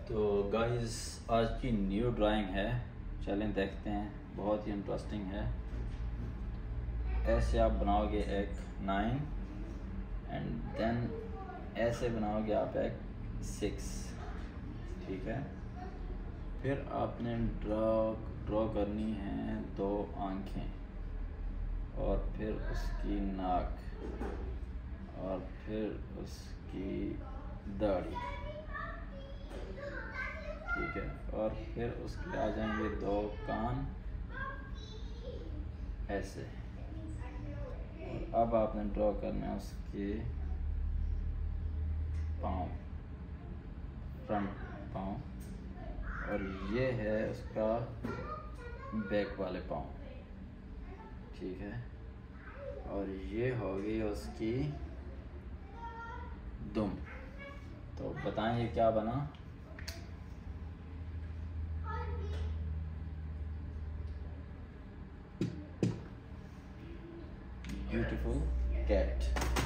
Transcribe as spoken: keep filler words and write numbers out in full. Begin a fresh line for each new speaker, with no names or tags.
तो गाइस आज की न्यू ड्राइंग है, चलें देखते हैं। बहुत ही इंटरेस्टिंग है। ऐसे आप बनाओगे एक नाइन एंड देन ऐसे बनाओगे आप एक सिक्स, ठीक है। फिर आपने ड्रॉ ड्रॉ करनी है दो आंखें और फिर उसकी नाक और फिर उसकी दाढ़ी, ठीक है। और फिर उसके आ जाएंगे दो कान ऐसे। और अब आपने ड्रॉ करना है उसके पाँव, फ्रंट पाँव, और ये है उसका बैक वाले पाँव, ठीक है। और ये होगी उसकी दुम। तो बताएं ये क्या बना। Beautiful cat.